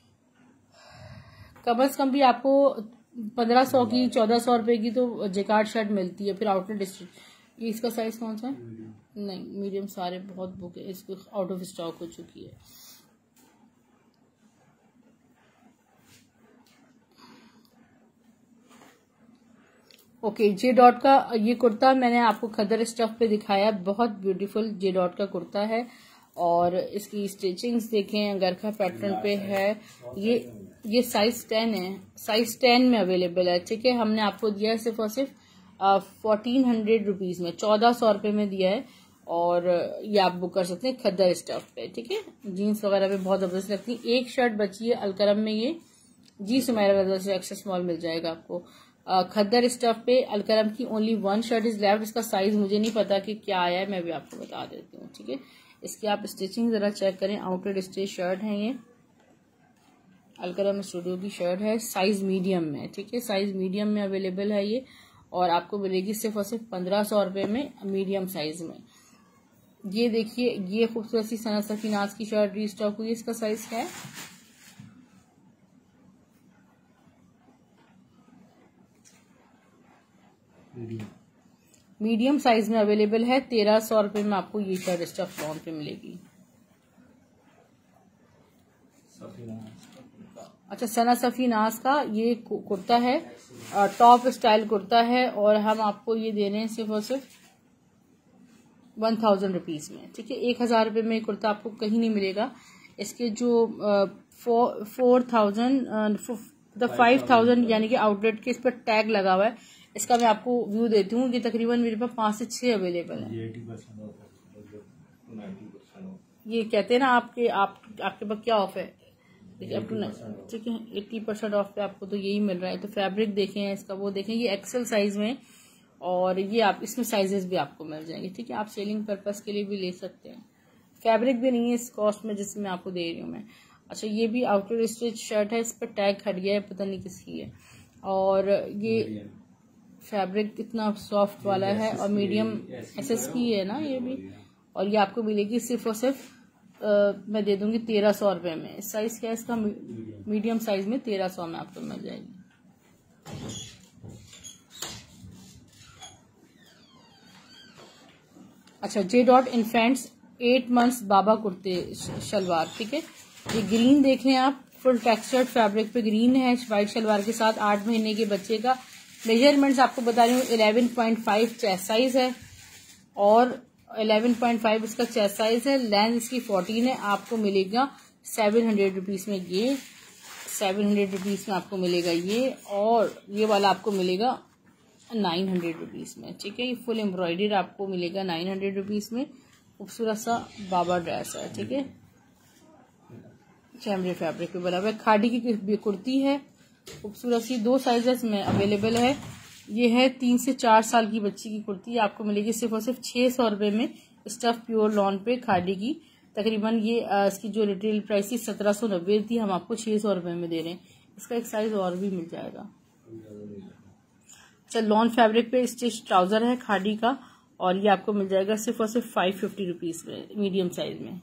कम से कम भी आपको 1500 की 1400 रुपए की तो जेकार्ड शर्ट मिलती है। फिर आउटलेट स्टिच, ये इसका साइज कौन सा है? नहीं, मीडियम सारे बहुत बुक है, इसको आउट ऑफ स्टॉक हो चुकी है। ओके, जे डॉट का ये कुर्ता मैंने आपको खदर स्टफ पे दिखाया, बहुत ब्यूटीफुल जे डॉट का कुर्ता है, और इसकी स्टिचिंग्स देखें, गरखा पैटर्न पे है। ये साइज 10 है, साइज 10 में अवेलेबल है, ठीक है। हमने आपको दिया है सिर्फ और सिर्फ 1400 रुपीज में, 1400 रुपए में दिया है, और ये आप बुक कर सकते हैं खद्दर स्टफ पे, ठीक है। जीन्स वगैरह पे बहुत जबरदस्त लगती है। एक शर्ट बची है अलकरम में, ये जी सुमेरा रजा से एक्स्ट्रा स्मॉल मिल जाएगा आपको खद्दर स्टफ पे। अलकरम की ओनली 1 शर्ट इज लेफ्ट। इसका साइज मुझे नहीं पता कि क्या आया है, मैं भी आपको बता देती हूँ, ठीक है। इसकी आप स्टिचिंग जरा चेक करें, आउटलेट स्टिच शर्ट है, ये अलकरम स्टूडियो की शर्ट है, साइज मीडियम में, ठीक है। साइज मीडियम में अवेलेबल है ये, और आपको मिलेगी सिर्फ और सिर्फ 1500 रुपए में मीडियम साइज में। ये देखिए, ये खूबसूरत सी सना सफी नाज की शर्ट रीस्टॉक हुई, इसका साइज क्या है? मीडियम साइज में अवेलेबल है। 1300 रुपए में आपको ये शर्ट स्टफ लॉन पे मिलेगी। अच्छा, सना सफी नाज का ये कुर्ता है, टॉप स्टाइल कुर्ता है, और हम आपको ये दे रहे हैं सिर्फ और सिर्फ 1000 रुपीज में, ठीक है। 1000 रुपए में कुर्ता आपको कहीं नहीं मिलेगा। इसके जो 5000 यानी कि आउटलेट के इस पर टैग लगा हुआ है, इसका मैं आपको व्यू देती हूँ। ये तकरीबन मेरे पास 5 से 6 अवेलेबल है। ये कहते हैं ना आपके पास क्या ऑफ है, अप टू, ठीक है, 80% ऑफ पे आपको तो यही मिल रहा है। तो फैब्रिक देखें इसका, वो देखें, ये एक्सेल साइज में, और ये आप इसमें साइजेस भी आपको मिल जाएंगे, ठीक है। आप सेलिंग पर्पस के लिए भी ले सकते हैं। फैब्रिक भी नहीं है इस कॉस्ट में जिसमें मैं आपको दे रही हूँ मैं। अच्छा, ये भी आउटर स्टिच शर्ट है, इस पर टैग हट गया है, पता नहीं किसकी है, और ये फैब्रिक इतना सॉफ्ट वाला है, और मीडियम एसएस की है ना ये भी, और ये आपको मिलेगी सिर्फ और सिर्फ मैं दे दूंगी 1300 रुपए में। साइज क्या है इसका? मीडियम साइज में 1300 में आपको मिल जाएगी। अच्छा, जे डॉट इन्फेंट्स 8 मंथ्स बाबा कुर्ते शलवार, ठीक है। ये ग्रीन देखें आप, फुल टेक्सचर्ड फैब्रिक पे ग्रीन है, व्हाइट शलवार के साथ। 8 महीने के बच्चे का मेजरमेंट्स आपको बता रही हूँ, 11.5 चेस्ट साइज है, और 11.5 इसका चेस्ट साइज है। लेंथ इसकी 14 है। आपको मिलेगा 700 रुपीज में, ये 700 रुपीज में आपको मिलेगा ये, और ये वाला आपको मिलेगा 900 रुपीज में, ठीक है। ये फुल एम्ब्रॉयडरी आपको मिलेगा 900 रुपीज में। खूबसूरत सा बाबा ड्रेस है, ठीक है, चैमरे फैब्रिक पे बना हुआ है। खादी की कुर्ती है खूबसूरत सी, 2 साइजेस में अवेलेबल है। ये है 3 से 4 साल की बच्ची की कुर्ती, आपको मिलेगी सिर्फ और सिर्फ 600 रुपए में। स्टफ प्योर लॉन पे खादी की। तकरीबन ये इसकी जो रिटेल प्राइस थी 1790 थी, हम आपको 600 रुपए में दे रहे हैं। इसका एक साइज और भी मिल जाएगा। अच्छा, लॉन फैब्रिक पे स्टिच ट्राउजर है खादी का, और ये आपको मिल जाएगा सिर्फ और सिर्फ 550 रुपीज में, मीडियम साइज में।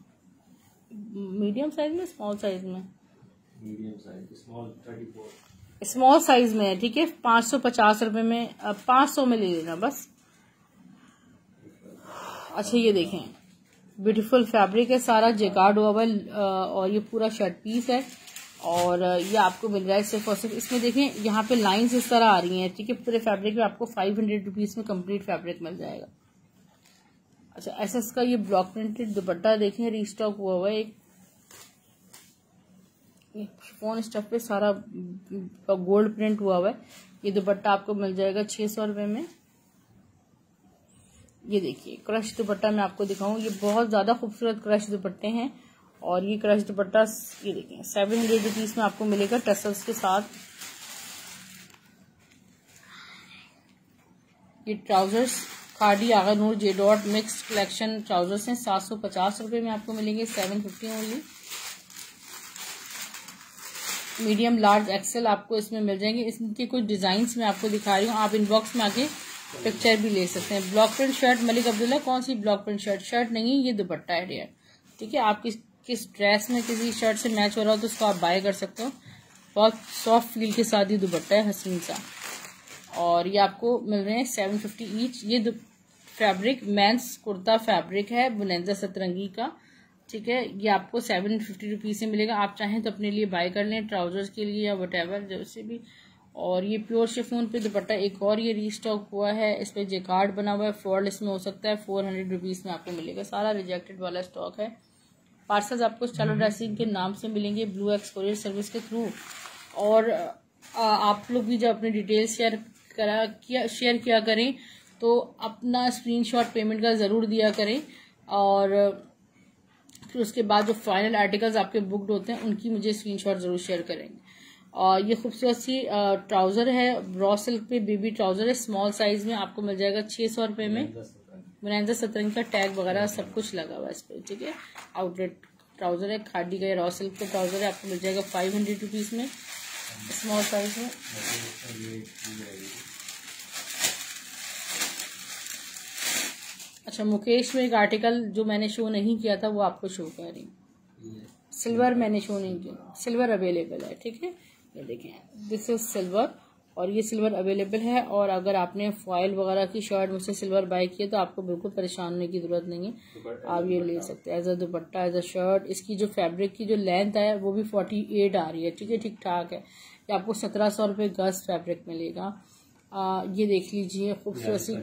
स्मॉल साइज में, medium size, small 34, small size में है, ठीक है। 550 रुपए में, 500 में ले लेना बस। अच्छा, ये देखें, ब्यूटीफुल फैब्रिक है, सारा जेकार्ड हुआ है, और ये पूरा शर्ट पीस है, और ये आपको मिल रहा है सिर्फ और सिर्फ, इसमें देखें यहाँ पे लाइंस इस तरह आ रही हैं, ठीक है। पूरे फैब्रिक में आपको 500 रुपीज में कंप्लीट फैब्रिक मिल जाएगा। अच्छा, एसएस का ये ब्लॉक प्रिंटेड दुपट्टा देखें, रीस्टॉक हुआ है, एक शिफॉन स्टफ पे सारा गोल्ड प्रिंट हुआ है। ये दुपट्टा आपको मिल जाएगा 600 रुपए में। ये देखिए क्रश दुपट्टा मैं आपको दिखाऊं, ये बहुत ज्यादा खूबसूरत क्रश दुपट्टे हैं, और ये क्रश दुपट्टा ये देखिए 700 रुपीज में आपको मिलेगा टसल्स के साथ। ये trousers khadi Agha Noor J dot mix collection trousers हैं, 750 रुपए में आपको मिलेंगे, 750 ओनली। मीडियम लार्ज एक्सेल आपको इसमें मिल जाएंगे। इसके कुछ डिजाइन्स मैं आपको दिखा रही हूँ, आप इनबॉक्स में आके पिक्चर भी ले सकते हैं। Block print shirt Malik Abdullah, कौन सी ब्लॉक प्रिंट शर्ट? शर्ट नहीं, ये दुपट्टा है डियर, ठीक है। आप किस ड्रेस में किसी शर्ट से मैच हो रहा हो तो उसको आप बाय कर सकते हो। बहुत सॉफ्ट फील के साथ ये दुपट्टा है, हसीन सा, और ये आपको मिल रहे हैं 750 ईच। ये फैब्रिक मेंस कुर्ता फैब्रिक है बुनेंजा सतरंगी का, ठीक है। ये आपको 750 रुपीज से मिलेगा। आप चाहें तो अपने लिए बाय कर लें, ट्राउजर्स के लिए या वटेवर जैसे भी। और ये प्योर शिफॉन पे दुपट्टा एक और ये रीस्टॉक हुआ है, इस पे जेकार्ड बना हुआ है, फ्रॉड इसमें हो सकता है, 400 रुपीज में आपको मिलेगा। सारा रिजेक्टेड वाला स्टॉक है। पार्सल्स आपको स्टाइल ड्रेसिंग के नाम से मिलेंगे, ब्लू एक्स कोरियर सर्विस के थ्रू। और आप लोग भी जब अपनी डिटेल्स शेयर किया करें तो अपना स्क्रीनशॉट पेमेंट का जरूर दिया करें, और फिर उसके बाद जो फाइनल आर्टिकल्स आपके बुकड होते हैं उनकी मुझे स्क्रीनशॉट जरूर शेयर करेंगे। और ये खूबसूरत सी ट्राउजर है, रॉ सिल्क पे बेबी ट्राउजर है, स्मॉल साइज में आपको मिल जाएगा 600 रुपए में। बुनेंजा सतरंगी का टैग वगैरह सब कुछ लगा हुआ है इस पे, ठीक है। आउटलेट ट्राउजर है, खादी का रॉ सिल्क का ट्राउजर है, आपको मिल जाएगा 500 रुपीज में, स्मॉल साइज में। अच्छा, मुकेश में एक आर्टिकल जो मैंने शो नहीं किया था वो आपको शो कर रही हूँ। सिल्वर मैंने शो नहीं किया, सिल्वर अवेलेबल है, ठीक है। ये देखें, दिस इज सिल्वर, और ये सिल्वर अवेलेबल है। और अगर आपने फॉइल वगैरह की शर्ट मुझसे सिल्वर बाय की है तो आपको बिल्कुल परेशान होने की जरूरत नहीं है, आप ये ले सकते हैं as a dupatta, as a shirt. इसकी जो फैब्रिक की जो लेंथ है वो भी 48 आ रही है, ठीक है, ठीक ठाक है। ये आपको 1700 रुपये गज फैब्रिक मिलेगा। ये देख लीजिए खूबसूरत सी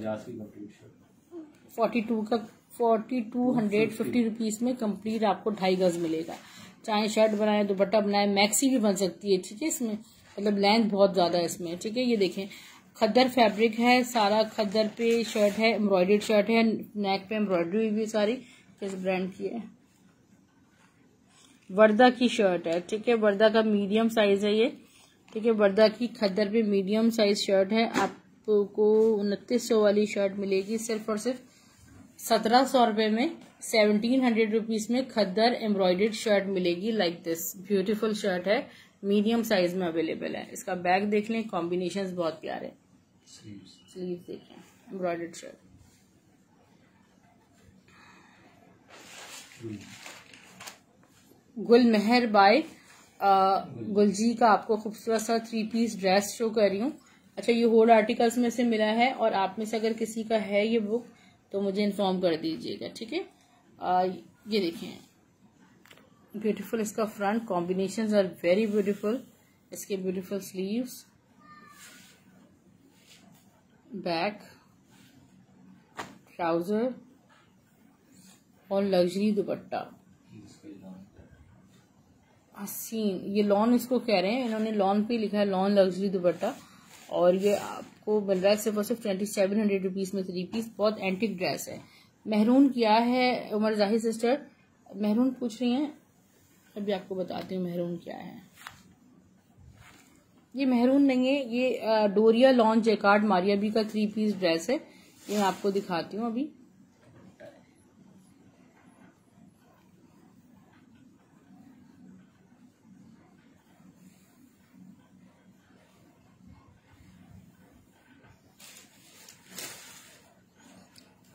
4250 रुपीज में कंप्लीट आपको 2.5 गज मिलेगा। चाहे शर्ट बनाए, दुपट्टा बनाए, मैक्सी भी बन सकती है, ठीक है। इसमें मतलब लेंथ बहुत ज्यादा है इसमें, ठीक है। ये देखें, खद्दर फैब्रिक है, सारा खद्दर पे शर्ट है, एम्ब्रॉयडर्ड शर्ट है, नेक पे एम्ब्रॉयडरी हुई सारी। किस ब्रांड की है? वर्दा की शर्ट है, ठीक है। वर्दा का मीडियम साइज है ये, ठीक है। वर्दा की खद्दर पे मीडियम साइज शर्ट है, आपको 2900 वाली शर्ट मिलेगी सिर्फ और सिर्फ 1700 रुपए में। 1700 रुपीज में खद्दर एम्ब्रॉयडर्ड शर्ट मिलेगी, लाइक दिस ब्यूटीफुल शर्ट है, मीडियम साइज में अवेलेबल है। इसका बैग देख लें, कॉम्बिनेशंस बहुत प्यारे, स्लीव देखें, एम्ब्रॉयडर्ड शर्ट। गुल मेहर बाय गुलजी का आपको खूबसूरत सा 3 पीस ड्रेस शो कर रही हूँ। अच्छा, ये होल आर्टिकल्स में से मिला है, और आप में से अगर किसी का है ये बुक तो मुझे इन्फॉर्म कर दीजिएगा, ठीक है। ये देखें, ब्यूटीफुल इसका front, combinations are very beautiful. इसके ब्यूटीफुल स्लीव्स, बैक, ट्राउजर और लग्जरी दुपट्टा। हसीन, ये लॉन इसको कह रहे हैं, इन्होंने लॉन पे लिखा है, लॉन लग्जरी दुपट्टा। और ये आपको मिल रहा है सिर्फ और सिर्फ 2700 रुपीज में 3 पीस। बहुत एंटिक ड्रेस है। मेहरून किया है उमर जाहिर सिस्टर, मेहरून पूछ रही हैं, अभी आपको बताती हूँ मेहरून क्या है। ये मेहरून नहीं है, ये डोरिया लॉन जैकार्ड मारिया बी का 3 पीस ड्रेस है। ये मैं आपको दिखाती हूँ अभी।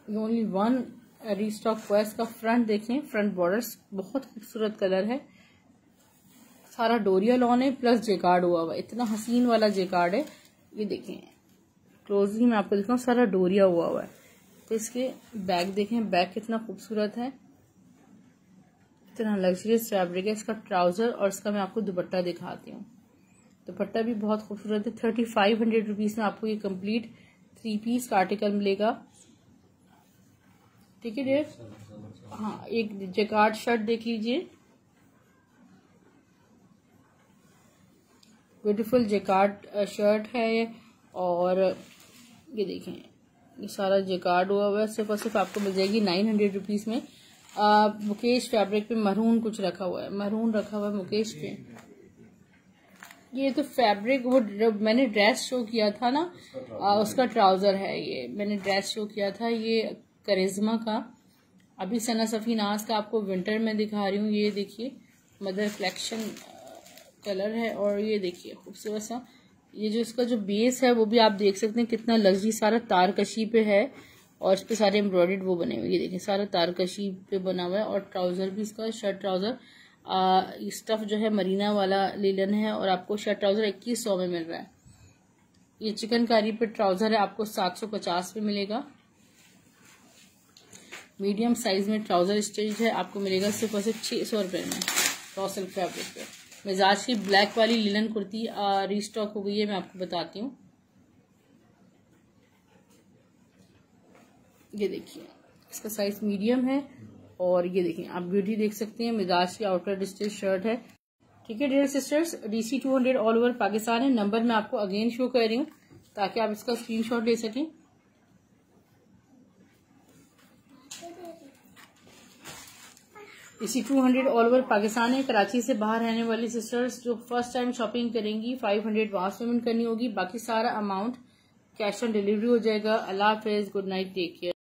ओनली वन रीस्टॉक हुआ है। इसका फ्रंट देखें, फ्रंट बॉर्डर्स बहुत खूबसूरत कलर है, सारा डोरिया लॉन है प्लस जेकार्ड हुआ हुआ, इतना हसीन वाला जेकार्ड है। ये देखें क्लोजली मैं आपको दिखाऊं, सारा डोरिया हुआ है। तो इसके बैक देखें, बैक कितना खूबसूरत है, इतना लग्जरियस फैब्रिक है। इसका ट्राउजर और इसका मैं आपको दुपट्टा दिखाती हूँ। दुपट्टा भी बहुत खूबसूरत है। 3500 रुपीज में आपको ये कंप्लीट 3 पीस का आर्टिकल मिलेगा। ठीक है डियर। हाँ, एक जेकार्ड शर्ट देख लीजिए, ब्यूटीफुल जेकार्ड शर्ट है ये। और ये देखें, ये सारा जेकार्ड हुआ हुआ है। सिर्फ और सिर्फ आपको मिल जाएगी 900 रुपीज में। मुकेश फैब्रिक पे मरून कुछ रखा हुआ है, मरून रखा हुआ है मुकेश पे। ये तो फैब्रिक वो मैंने ड्रेस शो किया था ना, उसका ट्राउजर है। ये मैंने ड्रेस शो किया था, ये करिश्मा का। अभी सना सफी नाज का आपको विंटर में दिखा रही हूँ। ये देखिए मदर कलेक्शन कलर है। और ये देखिए खूबसूरत सा, ये जो इसका जो बेस है वो भी आप देख सकते हैं कितना लग्जरी, सारा तारकशी पे है और इस पे सारे एम्ब्रॉयडर्ड वो बने हुए। ये देखिए सारा तारकशी पे बना हुआ है। और ट्राउजर भी इसका शर्ट ट्राउजर स्टफ जो है मरीना वाला लिलन है। और आपको शर्ट ट्राउजर 2100 में मिल रहा है। ये चिकनकारी पे ट्राउजर है, आपको 750 में मिलेगा। मीडियम साइज में ट्राउजर स्टिच है, आपको मिलेगा सिर्फ और सिर्फ 600 रुपये में रॉ सिल्क फैब्रिक पे। मिजाज की ब्लैक वाली लिलन कुर्ती रीस्टॉक हो गई है, मैं आपको बताती हूँ। ये देखिए इसका साइज मीडियम है। और ये देखिए आप ब्यूटी देख सकते हैं, मिजाज की आउटर स्टिच शर्ट है। ठीक है dear sisters, DC 200 all over Pakistan है। नंबर मैं आपको अगेन शो कर रही हूँ ताकि आप इसका स्क्रीनशॉट ले सकें। DC 200 ऑल ओवर पाकिस्तान है। कराची से बाहर रहने वाली सिस्टर्स जो फर्स्ट टाइम शॉपिंग करेंगी 500 वहां पेमेंट करनी होगी, बाकी सारा अमाउंट कैश ऑन डिलीवरी हो जाएगा। अल्लाह हाफिज, गुड नाइट, टेक केयर।